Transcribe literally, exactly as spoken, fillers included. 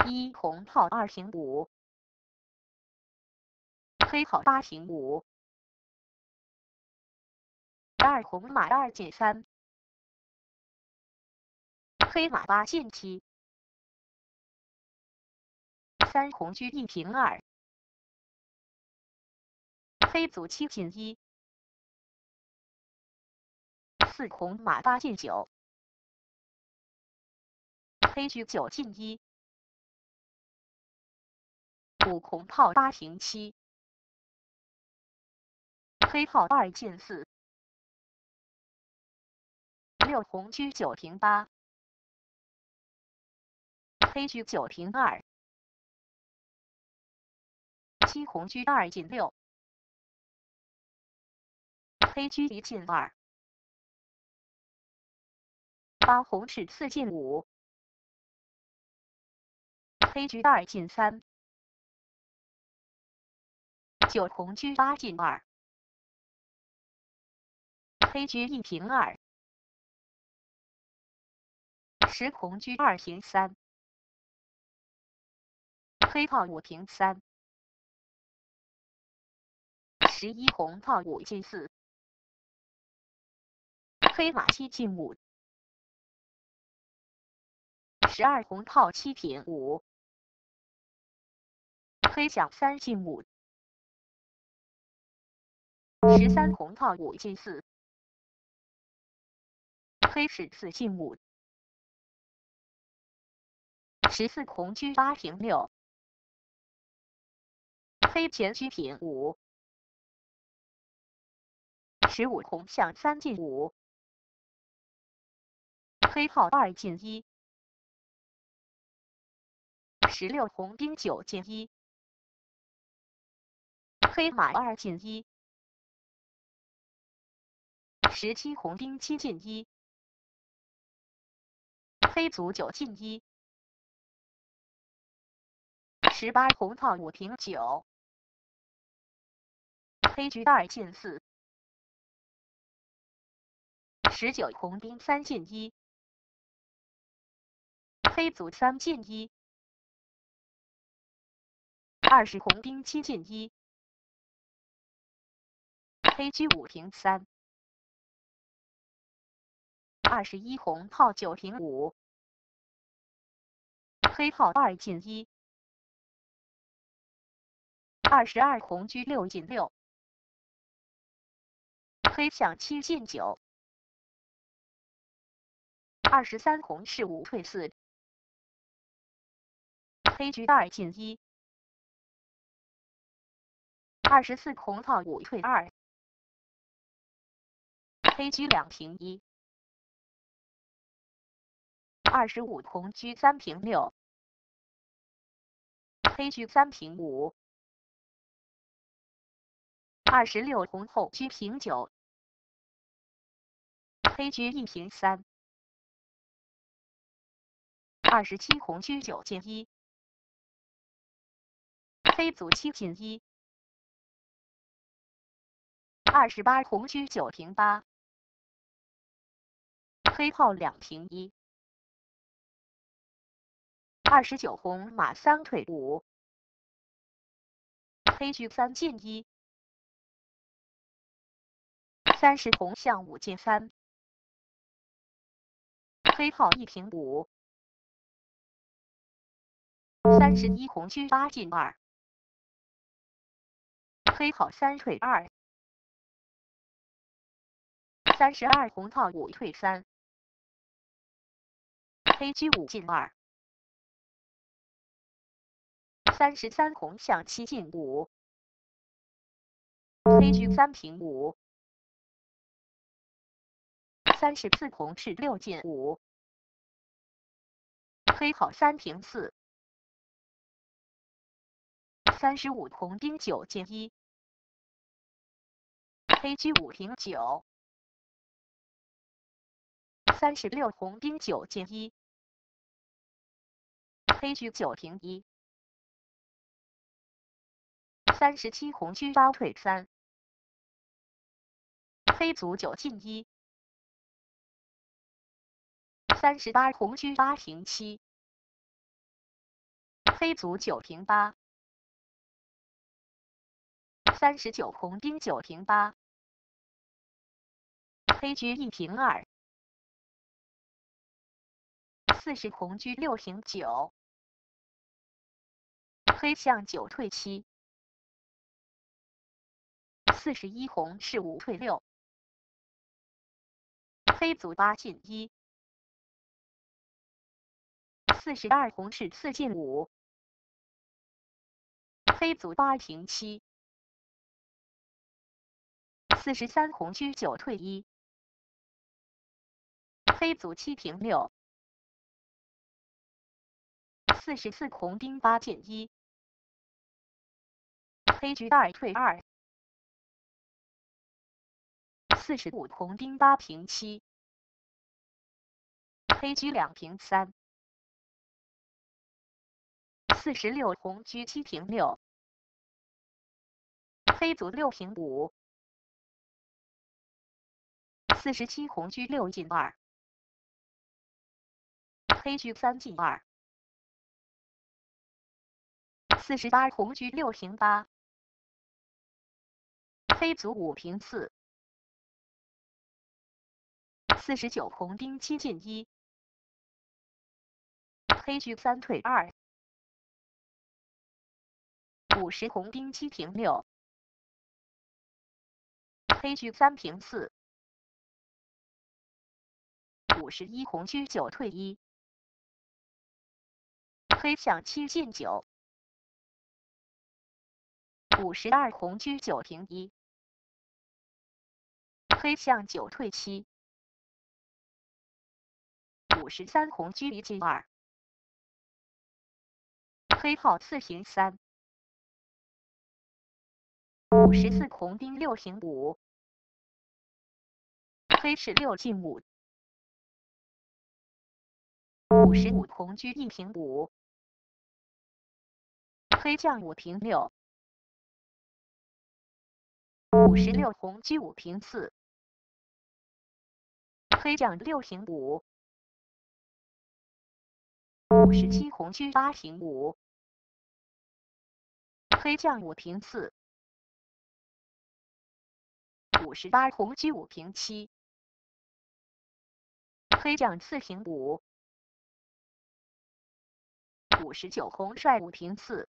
一红炮二平五，黑炮八平五，二红马二进三，黑马八进七，三红车一平二，黑卒七进一，四红马八进九，黑车九进一，五红炮八平七，黑炮二进四，六红车九平八，黑车九平二，七红车二进六，黑车一进二，八红是四进五，黑车二进三，九红车八进二，黑车一平二，十红车二平三，黑炮五平三，十一红炮五进四，黑马七进五，十二红炮七平五，黑将三进五，十三红炮五进四，黑是四进五，十四红车八平六，黑前车平五，十五红象三进五，黑炮二进一，十六红兵九进一，黑马二进一，十七红兵七进一，黑卒九进一，十八红炮五平九，黑车二进四，十九红兵三进一，黑卒三进一，二十红兵七进一，黑车五平三，二十一红炮九平五，黑炮二进一，二十二红车六进六，黑象七进九，二十三红是五退四，黑车二进一，二十四红炮五退二，黑车两平一，二十五红车三平六，黑车三平五，二十六红后车平九，黑车一平三，二十七红车九进一，黑卒七进一，二十八红车九平八，黑炮两平一，二十九红马三退五，黑车三进一，三十红象五进三，黑炮一平五，三十一红车八进二，黑炮三退二，三十二红炮五退三，黑车五进二，三十三红象七进五，黑车三平五，三十四红是六进五，黑炮三平四，三十五红兵九进一，黑车五平九，三十六红兵九进一，黑车九平一，三十七红车八退三，黑卒九进一，三十八红车八平七， 黑卒九平八。三十九红兵九平八。黑车一平二。四十红车六平九。黑象九退七。四十一红是五退六。黑卒八进一。四十二红是四进五。黑卒八平七。四十三红车九退一。黑卒七平六。四十四红兵八进一。黑车二退二。四十五红兵八平七。黑车两平三。四十六红车七平六。黑卒六平五。四十七红车六进二。黑车三进二。四十八红车六平八。黑卒五平四。四十九红兵七进一。黑车三退二。五十红兵七平六。黑车三平四。五十一红车九退一。黑象七进九。五十二红车九平一。黑象九退七。五十三红车一进二。黑炮四平三。五十四红兵六平五。黑是六进五。五十五红车一平五。黑将五平六。五十六红车五平四。黑将六平五。五十七红车八平五。黑将五平四。五十八红车五平七。黑将四平五。五十九红帅五平四。